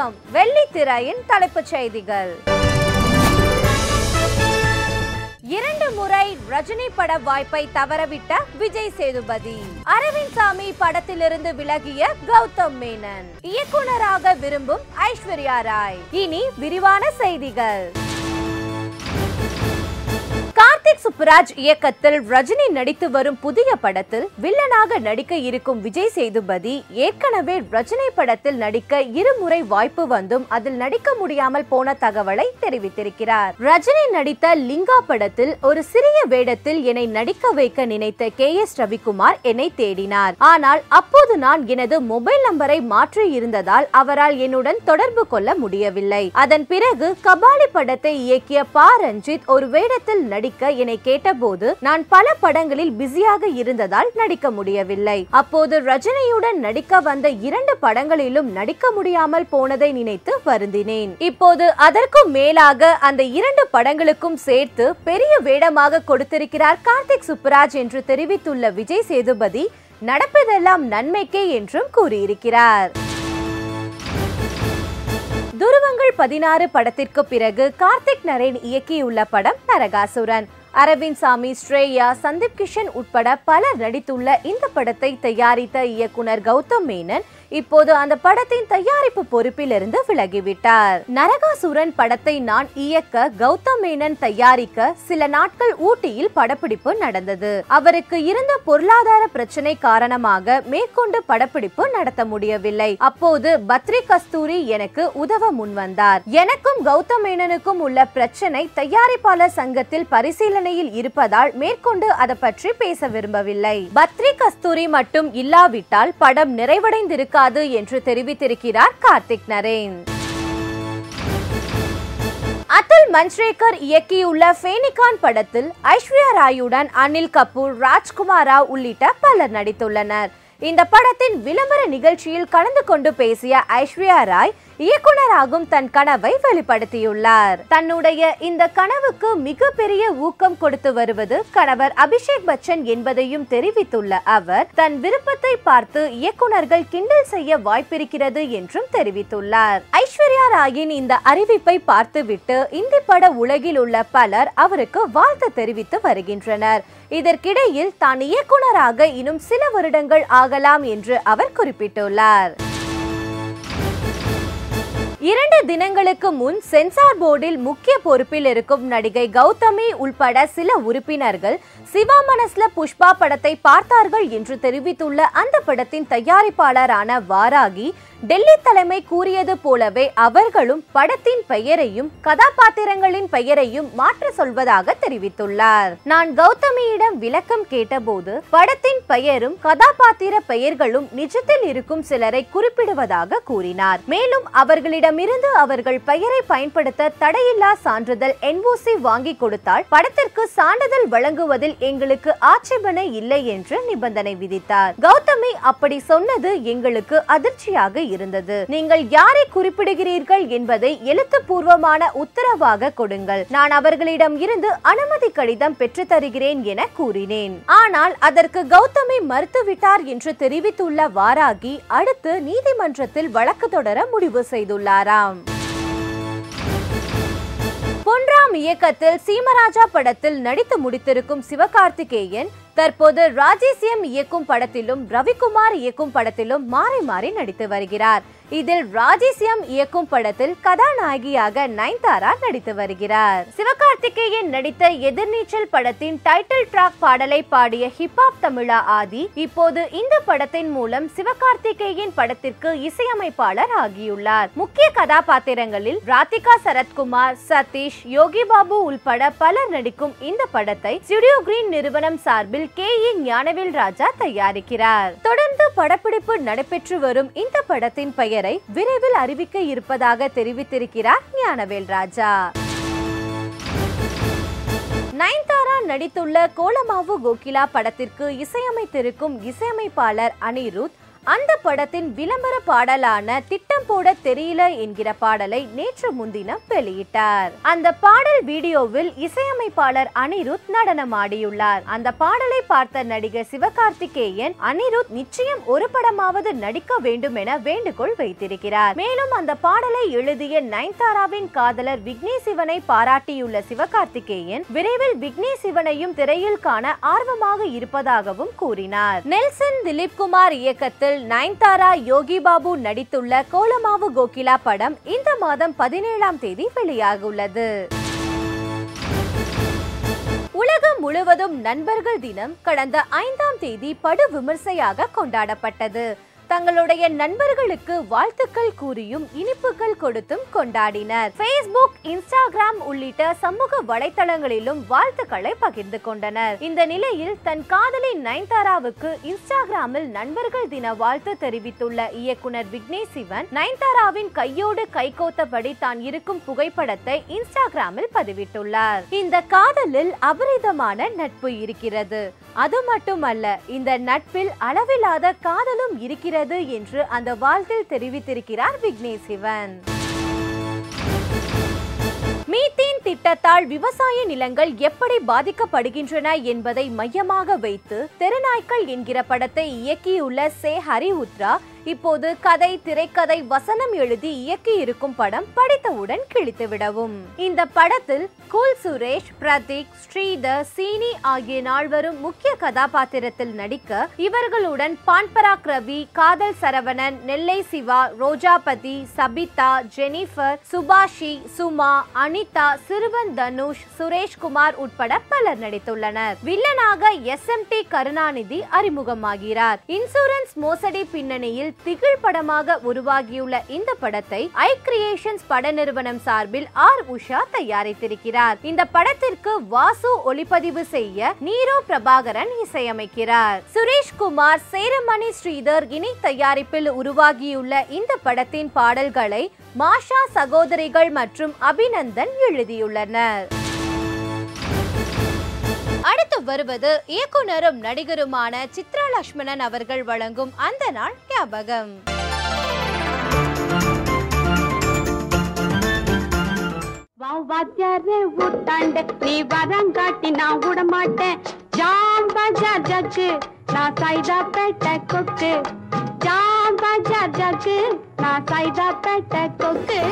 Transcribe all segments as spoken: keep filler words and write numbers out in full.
வணக்கம். வெள்ளித்திரையின் தலைப்புச் செய்திகள். இரண்டு முறை ரஜினி பட வாய்ப்பை தவறவிட்ட விஜய் சேதுபதி. அரவிந்த் சாமி படத்திலிருந்து விலகிய கௌதம் மேனன். இயக்குனராக விரும்பும் ஐஸ்வர்யா ராய். இனி விரிவான செய்திகள். கார்த்திக் சுப்புராஜ் இயக்கத்தில் ரஜினி நடித்து வரும் புதிய படத்தில் வில்லனாக நடிக்க இருக்கும் விஜய் சேதுபதி ஏற்கனவே ரஜினி படத்தில் நடிக்க இருமுறை வாய்ப்பு வந்தும் அதில் நடிக்க முடியாமல் போன தகவலை தெரிவித்திருக்கிறார். ரஜினி நடித்த லிங்கா படத்தில் ஒரு சிறிய வேடத்தில் என்னை நடிக்க வைக்க நினைத்த கே எஸ் ரவிக்குமார் என்னை தேடினார். ஆனால் அப்போது நான் எனது மொபைல் நம்பரை மாற்றி இருந்ததால் அவரால் என்னுடன் தொடர்பு கொள்ள முடியவில்லை. அதன் பிறகு கபாலி படத்தை இயக்கிய பா ரஞ்சித் ஒரு வேடத்தில் நடிக்க என்னை கேட்டபோது நான் பல படங்களில் பிஸியாக இருந்ததால் நடிக்க முடியவில்லை. அப்போது ரஜினியுடன் நடிக்க வந்த இரண்டு படங்களிலும் நடிக்க முடியாமல் போனதை நினைத்து வருந்தினேன். இப்போது அதற்கும் மேலாக அந்த இரண்டு படங்களுக்கும் சேர்த்து பெரிய வேடமாக கொடுத்திருக்கிறார் கார்த்திக் சுப்புராஜ் என்று தெரிவித்துள்ள விஜய் சேதுபதி நடப்பதெல்லாம் நன்மைக்கே என்றும் கூறியிருக்கிறார். துருவங்கள் பதினாறு படத்திற்கு பிறகு கார்த்திக் நரேன் இயக்கியுள்ள படம் நரகாசுரன். அரவிந்த் சாமி, ஸ்ரேயா, சந்தீப் கிஷன் உட்பட பலர் நடித்துள்ள இந்த படத்தை தயாரித்த இயக்குனர் கௌதம் மேனன் இப்போது அந்த படத்தின் தயாரிப்பு பொறுப்பில் இருந்து விலகிவிட்டார். நரகாசுரன் படத்தை நான் இயக்க கௌதம் மேனன் தயாரிக்க சில நாட்கள் ஊட்டியில் படப்பிடிப்பு நடந்தது. அவருக்கு இருந்த பொருளாதார பிரச்சனை காரணமாக மேற்கொண்டு படப்பிடிப்பு நடத்த முடியவில்லை. அப்போது பத்ரி கஸ்தூரி எனக்கு உதவ முன்வந்தார். எனக்கும் கௌதம் மேனனுக்கும் உள்ள பிரச்சனை தயாரிப்பாளர் சங்கத்தில் பரிசீலனையில் இருப்பதால் மேற்கொண்டு அதை பற்றி பேச விரும்பவில்லை. பத்ரி கஸ்தூரி மட்டும் இல்லாவிட்டால் படம் நிறைவடைந்திருக்க என்று தெரிவித்திருக்கிறார் கார்த்திக் நரேன். அதுல் மன்ச்ரேக்கர் இயக்கியுள்ள ஃபேனிகான் படத்தில் ஐஸ்வர்யா ராயுடன் அனில் கபூர், ராஜ்குமார் ராவ் உள்ளிட்ட பலர் நடித்துள்ளனர். இந்த படத்தின் விளம்பர நிகழ்ச்சியில் கலந்து கொண்டு பேசிய ஐஸ்வர்யா ராய் இயக்குனராகும் தன் கனவை வெளிப்படுத்தியுள்ளார். தன்னுடைய இந்த கனவுக்கு மிகப்பெரிய ஊக்கம் கொடுத்து வருவது கணவர் அபிஷேக் பச்சன் என்பதையும் தெரிவித்துள்ள அவர் தன் விருப்பத்தை பார்த்து இயக்குனர்கள் கிண்டல் செய்ய வாய்ப்பிருக்கிறது என்றும் தெரிவித்துள்ளார். ஐஸ்வர்யா ராயின் இந்த அறிவிப்பை பார்த்துவிட்டு இந்தி பட உலகில் உள்ள பலர் அவருக்கு வாழ்த்து தெரிவித்து வருகின்றனர். இதற்கிடையில் தான் இயக்குனராக இன்னும் சில வருடங்கள் ஆகலாம் என்று அவர் குறிப்பிட்டுள்ளார். இரண்டு தினங்களுக்கு முன் சென்சார் போர்டில் முக்கிய பொறுப்பில் இருக்கும் நடிகை கௌதமி உள்பட சில உறுப்பினர்கள் சிவா மனஸ்ல புஷ்பா படத்தை பார்த்தார்கள் என்று தெரிவித்துள்ள அந்த படத்தின் தயாரிப்பாளரான வாராகி டெல்லி தலைமை கூறியது போலவே அவர்களும் படத்தின் பெயரையும் கதாபாத்திரங்களின் பெயரையும் மாற்ற சொல்வதாக தெரிவித்துள்ளார். நான் கௌதமியிடம் விளக்கம் கேட்டபோது படத்தின் பெயரும் கதாபாத்திர பெயர்களும் நிஜத்தில் இருக்கும் சிலரை குறிப்பிடுவதாக கூறினார். மேலும் அவர்களிடமிருந்து அவர்கள் பெயரை பயன்படுத்த தடையில்லா சான்றிதழ் என் ஓ சி வாங்கி கொடுத்தால் படத்திற்கு சான்றிதழ் வழங்குவதில் எங்களுக்கு ஆட்சேபனை இல்லை என்று நிபந்தனை விதித்தார். கௌதமி அப்படி சொன்னது எங்களுக்கு அதிர்ச்சியாக இருந்தது. நீங்கள் யாரை குறிப்பிடுகிறீர்கள் என்பதை எழுத்துப்பூர்வமான உத்தரவாக கொடுங்கள். நான் அவர்களிடம் இருந்து அனுமதி கடிதம் பெற்று தருகிறேன் என கூறினேன். ஆனால் அதற்கு கௌதமி மறுத்துவிட்டார் என்று தெரிவித்துள்ள வாராகி அடுத்து நீதிமன்றத்தில் வழக்கு தொடர முடிவு செய்துள்ளாராம். பொன்ராம் இயக்கத்தில் சீமராஜா படத்தில் நடித்து முடித்திருக்கும் சிவகார்த்திகேயன் தற்போது ராஜேசியம் இயக்கும் படத்திலும் ரவிக்குமார் இயக்கும் படத்திலும் மாறி மாறி நடித்து வருகிறார். இதில் ராஜேசியம் இயக்கும் படத்தில் கதாநாயகியாக நயன்தாரா நடித்து வருகிறார். சிவகார்த்திகேயன் நடித்த எதிர்நீச்சல் படத்தின் டைட்டில் டிராக் பாடலை பாடிய ஹிப்ஹாப் தமிழா ஆதி இப்போது இந்த படத்தின் மூலம் சிவகார்த்திகேயன் படத்திற்கு இசையமைப்பாளர் ஆகியுள்ளார். முக்கிய கதாபாத்திரங்களில் ராதிகா சரத்குமார், சதீஷ், யோகி பாபு உள்பட பலர் நடிக்கும் இந்த படத்தை ஸ்டுடியோ கிரீன் நிறுவனம் சார்பில் கே இ ஞானவேல் ராஜா தயாரிக்கிறார். தொடர்ந்து படப்பிடிப்பு நடைபெற்று வரும் இந்த படத்தின் பெயரை விரைவில் அறிவிக்க இருப்பதாக தெரிவித்திருக்கிறார் ஞானவேல் ராஜா. நயன்தாரா நடித்துள்ள கோலமாவு கோகிலா படத்திற்கு இசையமைத்திருக்கும் இசையமைப்பாளர் அனிருத் அந்த படத்தின் விளம்பர பாடலான திட்டம் போட தெரியல என்கிற பாடலை நேற்று முன்தினம் வெளியிட்டார். அந்த பாடல் வீடியோவில் இசையமைப்பாளர் அனிருத் நடனமாடியுள்ளார். அந்த பாடலை பார்த்த நடிகர் சிவகார்த்திகேயன் அனிருத் நிச்சயம் ஒரு படமாவது நடிக்க வேண்டும் என வேண்டுகோள் வைத்திருக்கிறார். மேலும் அந்த பாடலை எழுதிய நயன்தாராவின் காதலர் விக்னேஷ் சிவனை பாராட்டியுள்ள சிவகார்த்திகேயன் விரைவில் விக்னேஷ் சிவனையும் திரையில் காண ஆர்வமாக இருப்பதாகவும் கூறினார். நெல்சன் திலீப் குமார் இயக்கத்தில் நயன்தாரா யோகி பாபு நடித்துள்ள கோலமாவு கோகிலா படம் இந்த மாதம் பதினேழாம் தேதி வெளியாகுள்ளது. உலகம் முழுவதும் நண்பர்கள் தினம் கடந்த ஐந்தாம் தேதி படு விமர்சையாக கொண்டாடப்பட்டது. தங்களுடைய நண்பர்களுக்கு வாழ்த்துக்கள் கூறியும் இனிப்புகள் கொடுத்தும் கொண்டாடினர். Facebook, Instagram உள்ளிட்ட சமூக வலைத்தளங்களிலும் வாழ்த்துக்களை பகிர்ந்து கொண்டனர். இந்த நிலையில் தன் காதலி நயன்தாராவுக்கு இன்ஸ்டாகிராமில் நண்பர்கள் தின வாழ்த்து தெரிவித்துள்ள இயக்குனர் விக்னேஷ் சிவன் நயன்தாராவின் கையோடு கைகோத்தபடி தான் இருக்கும் புகைப்படத்தை இன்ஸ்டாகிராமில் பதிவிட்டுள்ளார். இந்த காதலில் அபரிதமான நட்பு இருக்கிறது. அது மட்டுமல்ல, இந்த நட்பில் அளவில்லாத காதலும் இருக்கிறது என்று அந்த வாழ்த்தில் தெரிவித்திருக்கிறார் விக்னேஷ் சிவன். மீத்தேன் திட்டத்தால் விவசாய நிலங்கள் எப்படி பாதிக்கப்படுகின்றன என்பதை மையமாக வைத்து தெருநாய்க்கள் என்கிற படத்தை இயக்கியுள்ள சே ஹரி உத்ரா இப்போது கதை, திரைக்கதை, வசனம் எழுதி இயக்கி இருக்கும் படம் படித்தவுடன் கிழித்து விடவும். இந்த படத்தில் கூல் சுரேஷ், பிரதீக், ஸ்ரீதர், சீனி ஆகிய நால்வரும் முக்கிய கதாபாத்திரத்தில் நடிக்க இவர்களுடன் பான்பராக் ரவி, காதல் சரவணன், நெல்லை சிவா, ரோஜாபதி, சபிதா, ஜெனிஃபர், சுபாஷி, சுமா, அனிதா, சிறுவன் தனுஷ், சுரேஷ்குமார் உட்பட பலர் நடித்துள்ளனர். வில்லனாக எஸ் எம் டி கருணாநிதி அறிமுகமாகிறார். இன்சூரன்ஸ் மோசடி பின்னணியில் திகில் படமாக உருவாகியுள்ள இந்த படத்தை ஐ கிரியேஷன்ஸ் பட நிறுவனம் சார்பில் ஆர் உஷா தயாரித்திருக்கிறார். இந்த படத்திற்கு வாசு ஒளிப்பதிவு செய்ய நீரோ பிரபாகரன் இசையமைக்கிறார். சுரேஷ்குமார், சேரமணி ஸ்ரீதர் இணை தயாரிப்பில் உருவாகியுள்ள இந்த படத்தின் பாடல்களை மாஷா சகோதரிகள் மற்றும் அபிநந்தன் எழுதியுள்ளனர். அடுத்து வருவது இயக்குனரும் நடிகருமான சித்ரா லட்சுமணன் அவர்கள் வழங்கும் அந்த நாள் ஞாபகம். நீ வரங்காட்டி நான் விட மாட்டேன். ஜாம் பஜார் ஜக்கு நான் சைதா பேட்டை கொக்கு. ஜாம் பஜார் ஜக்கு நான் சைதா பேட்டை கொக்கு.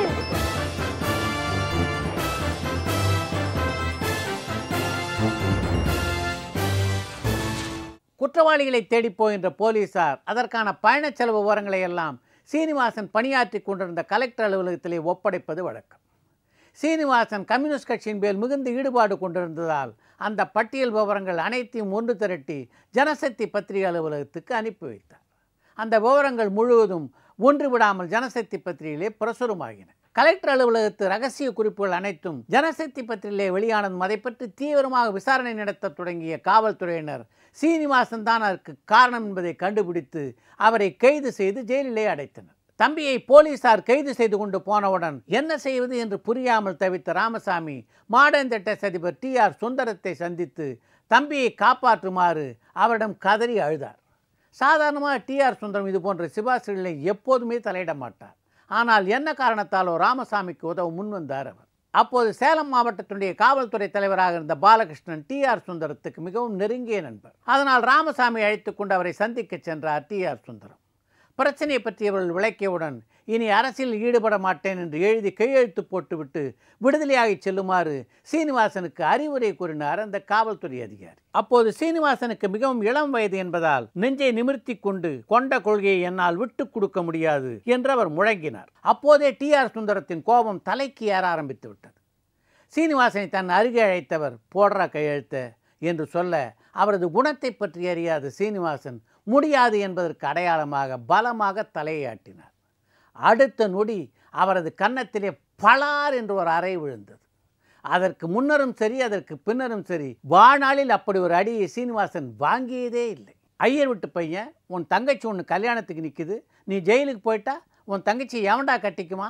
குற்றவாளிகளை தேடி போகின்ற போலீசார் அதற்கான பயண செலவு விவரங்களை எல்லாம் சீனிவாசன் பணியாற்றி கொண்டிருந்த கலெக்டர் அலுவலகத்திலே ஒப்படைப்பது வழக்கம். சீனிவாசன் கம்யூனிஸ்ட் கட்சியின் மேல் மிகுந்த ஈடுபாடு கொண்டிருந்ததால் அந்த பட்டியல் விவரங்கள் அனைத்தையும் ஒன்று திரட்டி ஜனசக்தி பத்திரிகை அலுவலகத்துக்கு அனுப்பி வைத்தார். அந்த விவரங்கள் முழுவதும் ஒன்று விடாமல் ஜனசக்தி பத்திரிகையிலே பிரசுரமாகின. கலெக்டர் அலுவலகத்து ரகசிய குறிப்புகள் அனைத்தும் ஜனசக்தி பத்திரிகையிலே வெளியானதும் அதை பற்றி தீவிரமாக விசாரணை நடத்த தொடங்கிய காவல்துறையினர் சீனிவாசன் தான் அதற்கு காரணம் என்பதை கண்டுபிடித்து அவரை கைது செய்து ஜெயிலிலே அடைத்தனர். தம்பியை போலீசார் கைது செய்து கொண்டு போனவுடன் என்ன செய்வது என்று புரியாமல் தவித்த ராமசாமி மாடர்ன் தியேட்டர்ஸ் அதிபர் டி ஆர் சுந்தரத்தை சந்தித்து தம்பியை காப்பாற்றுமாறு அவரிடம் கதறி அழுதார். சாதாரணமாக டி ஆர் சுந்தரம் இது போன்ற சிபாசிகளை எப்போதுமே தலையிட மாட்டார். ஆனால் என்ன காரணத்தாலோ ராமசாமிக்கு உதவ முன்வந்தார் அவர். அப்போது சேலம் மாவட்டத்துடைய காவல்துறை தலைவராக இருந்த பாலகிருஷ்ணன் டி ஆர் சுந்தரத்துக்கு மிகவும் நெருங்கிய நண்பர். அதனால் ராமசாமி அழைத்து கொண்டு அவரை சந்திக்க சென்றார் டி ஆர் சுந்தரம். பிரச்சனையை பற்றி அவர்கள் விளக்கியவுடன் இனி அரசியலில் ஈடுபட மாட்டேன் என்று எழுதி கையெழுத்து போட்டுவிட்டு விடுதலையாகி செல்லுமாறு சீனிவாசனுக்கு அறிவுரை கூறினார் அந்த காவல்துறை அதிகாரி. அப்போது சீனிவாசனுக்கு மிகவும் இளம் வயது என்பதால் நெஞ்சை நிமிர்த்தி கொண்டு கொண்ட கொள்கையை என்னால் விட்டு கொடுக்க முடியாது என்று அவர் முழங்கினார். அப்போதே டி ஆர் சுந்தரத்தின் கோபம் தலைக்கு ஏற ஆரம்பித்து விட்டது. சீனிவாசனை தன் அருகே அழைத்தவர் போடுறா கையெழுத்த என்று சொல்ல அவரது குணத்தை பற்றி அறியாத சீனிவாசன் முடியாது என்பதற்கு அடையாளமாக பலமாக தலையாட்டினார். அடுத்த நொடி அவரது கன்னத்திலே பலார் என்று ஒரு அறை விழுந்தது. அதற்கு முன்னரும் சரி அதற்கு பின்னரும் சரி வாழ்நாளில் அப்படி ஒரு அடியை சீனிவாசன் வாங்கியதே இல்லை. ஐயர் விட்டு பையன், உன் தங்கச்சி ஒன்று கல்யாணத்துக்கு நிற்குது, நீ ஜெயிலுக்கு போயிட்டா உன் தங்கச்சி எவன்டா கட்டிக்குமா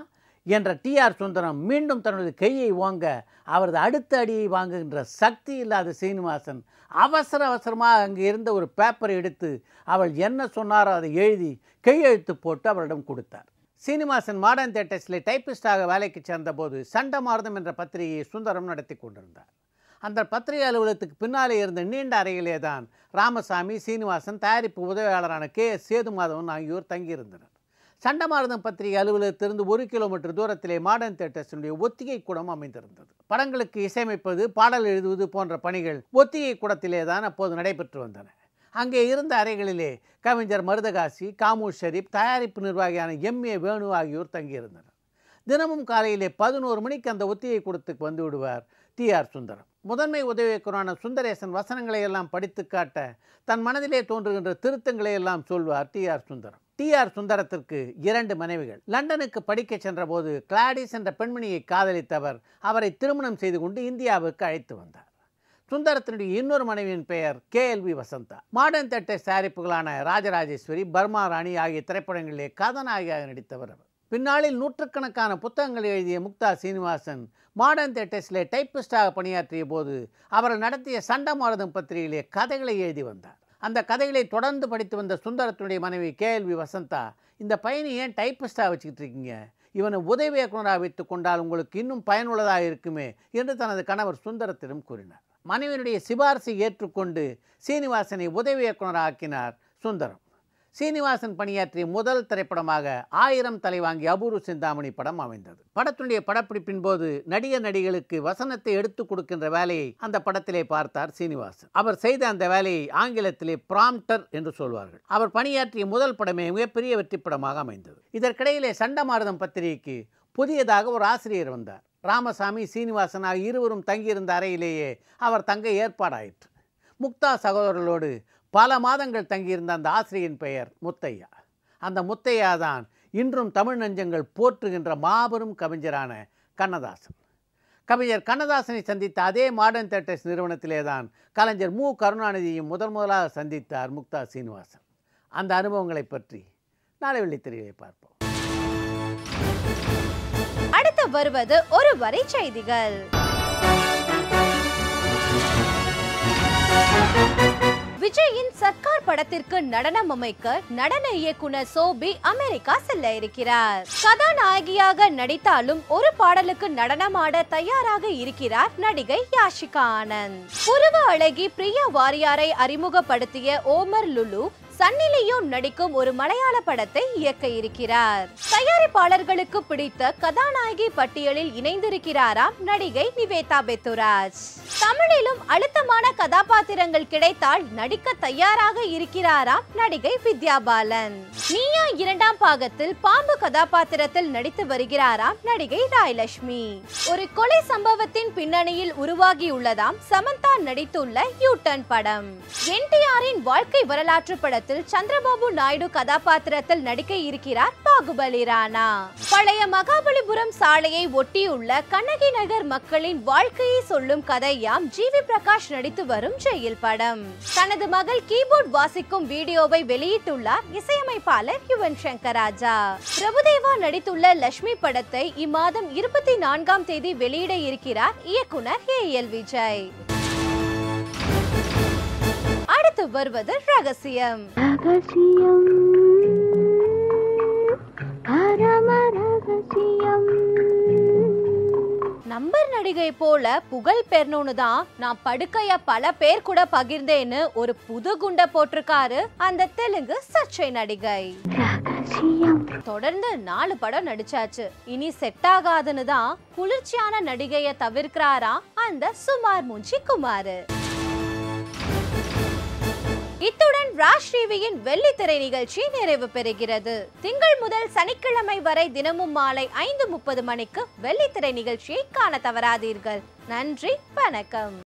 என்ற டி ஆர் சுந்தரம் மீண்டும் தன்னுடைய கையை ஓங்க அவரது அடுத்த அடியை வாங்குகின்ற சக்தி இல்லாத சீனிவாசன் அவசர அவசரமாக அங்கே இருந்த ஒரு பேப்பரை எடுத்து அவள் என்ன சொன்னாரோ அதை எழுதி கையெழுத்து போட்டு அவரிடம் கொடுத்தார். சீனிவாசன் மாடர்ன் தியேட்டர்ஸில் டைப்பிஸ்டாக வேலைக்கு சேர்ந்தபோது சண்டமாரதம் என்ற பத்திரிகையை சுந்தரம் நடத்தி கொண்டிருந்தார். அந்த பத்திரிகை அலுவலகத்துக்கு பின்னாலே இருந்த நீண்ட அறையிலே தான் ராமசாமி, சீனிவாசன், தயாரிப்பு உதவியாளரான கே எஸ் சேதுமாதவன் ஆகியோர் தங்கியிருந்தனர். சண்டமாரதம் பத்திரிகை அலுவலகத்திலிருந்து ஒரு கிலோமீட்டர் தூரத்திலே மாடர்ன் தியேட்டர்ஸினுடைய ஒத்திகை கூடம் அமைந்திருந்தது. படங்களுக்கு இசையமைப்பது, பாடல் எழுதுவது போன்ற பணிகள் ஒத்திகை கூடத்திலே தான் அப்போது நடைபெற்று வந்தன. அங்கே இருந்த அறைகளிலே கவிஞர் மருதகாசி, காமு ஷரீப், தயாரிப்பு நிர்வாகியான எம் ஏ வேணு ஆகியோர் தங்கியிருந்தனர். தினமும் காலையிலே பதினோரு மணிக்கு அந்த ஒத்திகை கூடத்துக்கு வந்து விடுவார் டி ஆர் சுந்தரம். முதன்மை உதவி இயக்குனரான சுந்தரேசன் வசனங்களை எல்லாம் படித்து காட்ட தன் மனதிலே தோன்றுகின்ற திருத்தங்களை எல்லாம் சொல்வார் T R Sundaram. T R சுந்தரத்திற்கு இரண்டு மனைவிகள். லண்டனுக்கு படிக்க சென்ற போது கிளாடிஸ் என்ற பெண்மணியை காதலித்தவர் அவரை திருமணம் செய்து கொண்டு இந்தியாவுக்கு அழைத்து வந்தார். சுந்தரத்தினுடைய இன்னொரு மனைவியின் பெயர் K L V Vasantha. Modern theatres தயாரிப்புகளான ராஜராஜேஸ்வரி, பர்மா ராணி ஆகிய திரைப்படங்களிலே கதாநாயகியாக நடித்தவர் அவர். பின்னாளில் நூற்றுக்கணக்கான புத்தகங்களை எழுதிய முக்தா சீனிவாசன் மாடர்ன் தியேட்டர்ஸிலே டைப்பிஸ்டாக பணியாற்றிய போது அவர்கள் நடத்திய சண்டமாரதம் பத்திரிகையிலே கதைகளை எழுதி வந்தார். அந்த கதைகளை தொடர்ந்து படித்து வந்த சுந்தரத்தினுடைய மனைவி கே எல் வி வசந்தா, இந்த பையனை ஏன் டைப்பிஸ்டாக வச்சுக்கிட்டு இருக்கீங்க, இவனை உதவி இயக்குனராக வைத்துக் கொண்டால் உங்களுக்கு இன்னும் பயனுள்ளதாக இருக்குமே என்று தனது கணவர் சுந்தரத்திடம் கூறினார். மனைவியினுடைய சிபாரிசை ஏற்றுக்கொண்டு சீனிவாசனை உதவி இயக்குனராக ஆக்கினார் சுந்தரம். சீனிவாசன் பணியாற்றிய முதல் திரைப்படமாக ஆயிரம் தலை வாங்கி அபூர்வ சிந்தாமணி படம் அமைந்தது. படத்தினுடைய படப்பிடிப்பின் போது நடிகர் நடிகளுக்கு வசனத்தை எடுத்துக் கொடுக்கின்ற வேலையை அந்த படத்திலே பார்த்தார் சீனிவாசன். அவர் செய்த அந்த வேலையை ஆங்கிலத்திலே ப்ராம்ப்டர் என்று சொல்வார்கள். அவர் பணியாற்றிய முதல் படமே மிகப்பெரிய வெற்றி படமாக அமைந்தது. இதற்கிடையிலே சண்டமாரதம் பத்திரிகைக்கு புதியதாக ஒரு ஆசிரியர் வந்தார். ராமசாமி, சீனிவாசன் ஆகிய இருவரும் தங்கியிருந்த அறையிலேயே அவர் தங்க ஏற்பாடாயிற்று. முக்தா சகோதரர்களோடு பல மாதங்கள் தங்கியிருந்த அந்த ஆசிரியரின் பெயர் முத்தையா. அந்த முத்தையா தான் இன்றும் தமிழ் நெஞ்சங்கள் போற்றுகின்ற மாபெரும் கவிஞரான கண்ணதாசன். கவிஞர் கண்ணதாசனை சந்தித்த அதே மாடர்ன் தியேட்டர்ஸ் நிறுவனத்திலே தான் கலைஞர் மு கருணாநிதியையும் முதன் முதலாக சந்தித்தார் முக்தா சீனிவாசன். அந்த அனுபவங்களை பற்றி நாளை வெள்ளித்திரையிலே பார்ப்போம். அடுத்து வருவது ஒரு வரி செய்திகள். விஜயின் சர்க்கார் படத்திற்கு நடனம் அமைக்க நடன இயக்குனர் சோபி அமெரிக்கா செல்ல இருக்கிறார். கதாநாயகியாக நடித்தாலும் ஒரு பாடலுக்கு நடனமாட தயாராக இருக்கிறார் நடிகை யாஷிகா ஆனந்த். புருவ அழகி பிரியா வாரியாரை அறிமுகப்படுத்திய ஓமர் லுலு சன்னி லியோன் நடிக்கும் ஒரு மலையாள படத்தை இயக்க இருக்கிறார். தயாரிப்பாளர்களுக்கு பிடித்த கதாநாயகி பட்டியலில் இணைந்திருக்கிறாராம் நடிகை நிவேதா பெத்துராஜ். தமிழிலும் அழுத்தமான கதாபாத்திரங்கள் கிடைத்தால் நடிக்க தயாராக இருக்கிறாராம் நடிகை வித்யா பாலன். நீயா இரண்டாம் பாகத்தில் பாம்பு கதாபாத்திரத்தில் நடித்து வருகிறாராம் நடிகை ராயலட்சுமி. ஒரு கொலை சம்பவத்தின் பின்னணியில் உருவாகியுள்ளதாம் சமந்தா நடித்துள்ள யூ டர்ன் படம். என் டி ஆரின் வாழ்க்கை வரலாற்று படத்தில் சந்திரபாபு நாயுடு கதாபாத்திரத்தில் நடிக்க இருக்கிறார் பாகுபலி ராணா. பழைய மகாபலிபுரம் சாலையை ஒட்டியுள்ள கண்ணகி நகர் மக்களின் வாழ்க்கையை சொல்லும் கதையாம் ஜி வி பிரகாஷ் நடித்து வரும் ஜெயில் படம். தனது மகள் கீபோர்ட் வாசிக்கும் வீடியோவை வெளியிட்டுள்ளார் இசையமைப்பாளர் யுவன் சங்கர் ராஜா. பிரபுதேவா நடித்துள்ள லட்சுமி படத்தை இம்மாதம் இருபத்தி நான்காம் தேதி வெளியிட இருக்கிறார் இயக்குனர் ஏ எல் விஜய். அடுத்து வருவது ரகசியம். ரகசியம் ரகசியம். நம்பர் நடிகை போல புகழ் பெறணும்னு தான் நான் படுக்கைய பல பேர் கூட பகிர்ந்தேன்னு ஒரு புது குண்ட போட்டிருக்காரு அந்த தெலுங்கு சர்ச்சை நடிகை. தொடர்ந்து நாலு படம் நடிச்சாச்சு, இனி செட் ஆகாதுன்னு தான் குளிர்ச்சியான நடிகைய தவிர்க்கிறாரா அந்த சுமார் மூஞ்சி குமாரு. இத்துடன் ராஜ் டிவியின் வெள்ளித்திரை நிகழ்ச்சி நிறைவு பெறுகிறது. திங்கள் முதல் சனிக்கிழமை வரை தினமும் மாலை ஐந்து முப்பது மணிக்கு வெள்ளித்திரை நிகழ்ச்சியை காண தவறாதீர்கள். நன்றி, வணக்கம்.